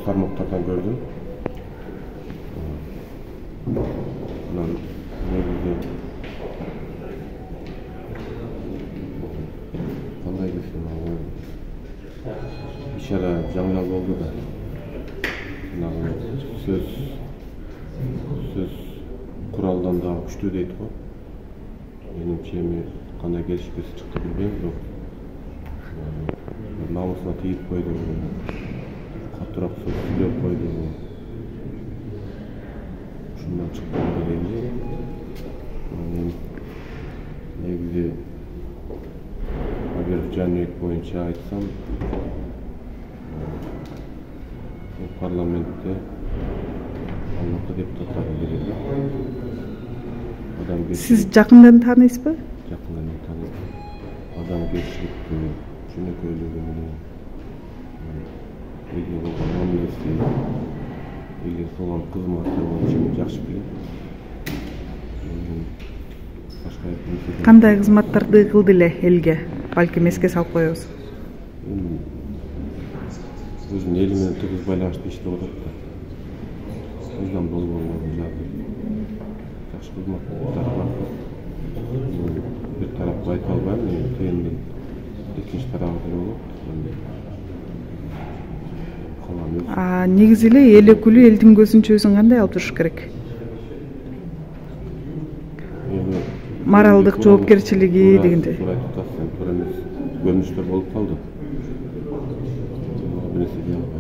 тармактардан көрдüm. Bundan негізі қандай десем, ишара жаңжал болды да. Сөз құралдан да күшті дейді ғой. Меніңше қандай келіспесі шықты білмеймін, жоқ. Намысына тиіп қойды, қаттырақ сөз сөйлеп қойды. Шundan çıktığında deyince negizі agar Janibek boyunca aytsam parlamentте алғашқы депутаттар келеді. Siz жақындан танисыз ба? Жақындан танимын. Адамгершілікті, жөнөкөйлүгү менен элге болгон мамилеси, элге кылган кызматы боюнча жакшы билем. Кандай кызматтарды кылды эле элге? Балким эске салып коебуз. Өзүнүн эли менен тыгыз байланыштуу иштеп атат да. Өзүнөн болгондордун жагы жакшы кызматтар бар. Bir tarafı ayta albayım, kendi ikinci tarafı da olur. Негизи эле эл өкүлү элдин көзүн чөзүн кандай алып туруш керек? Моралдык жоопкерчилиги дегенде. Көрүнүштөр болуп калды.